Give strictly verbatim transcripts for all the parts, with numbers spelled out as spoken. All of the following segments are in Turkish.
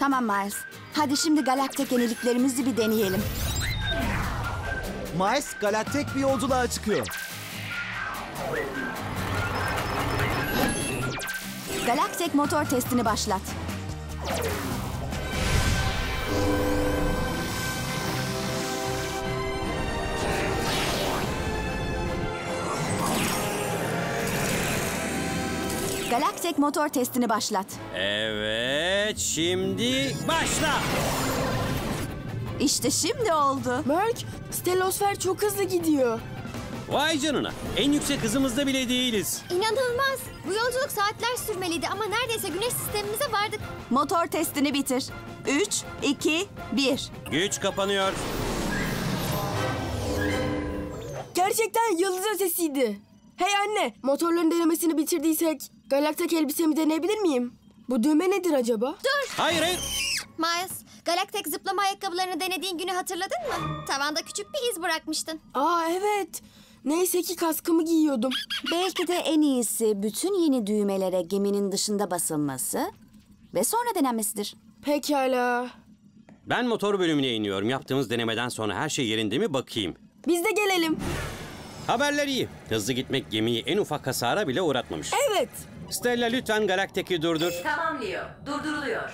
Tamam Miles. Hadi şimdi galaktik yeniliklerimizi bir deneyelim. Miles galaktik bir yolculuğa çıkıyor. Galaktik motor testini başlat. Galaktik motor testini başlat. Evet, şimdi başla. İşte şimdi oldu. Berk, stelosfer çok hızlı gidiyor. Vay canına, en yüksek hızımızda bile değiliz. İnanılmaz. Bu yolculuk saatler sürmeliydi ama neredeyse güneş sistemimize vardık. Motor testini bitir. Üç, iki, bir. Güç kapanıyor. Gerçekten yıldız ötesiydi. Hey anne, motorların denemesini bitirdiysek galaktik elbisemi deneyebilir miyim? Bu düğme nedir acaba? Dur. Hayır, hayır. Miles, galaktik zıplama ayakkabılarını denediğin günü hatırladın mı? Tavanda küçük bir iz bırakmıştın. Aa evet. Neyse ki kaskımı giyiyordum. Belki de en iyisi bütün yeni düğmelere geminin dışında basılması ve sonra denenmesidir. Pekala. Ben motor bölümüne iniyorum. Yaptığımız denemeden sonra her şey yerinde mi bakayım. Biz de gelelim. Haberler iyi. Hızlı gitmek gemiyi en ufak hasara bile uğratmamış. Evet. Stella lütfen galaktik'i durdur. Tamam Leo, durduruluyor.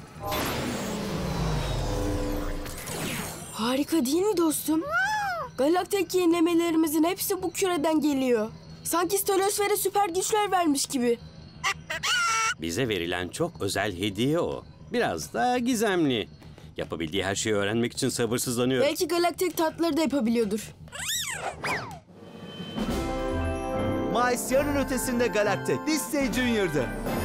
Harika değil mi dostum? Galaktik yenilemelerimizin hepsi bu küreden geliyor. Sanki stelosfere süper güçler vermiş gibi. Bize verilen çok özel hediye o. Biraz da gizemli. Yapabildiği her şeyi öğrenmek için sabırsızlanıyorum. Belki galaktik tatları da yapabiliyordur. Miles yarın ötesinde galaktik. Disney Junior'da.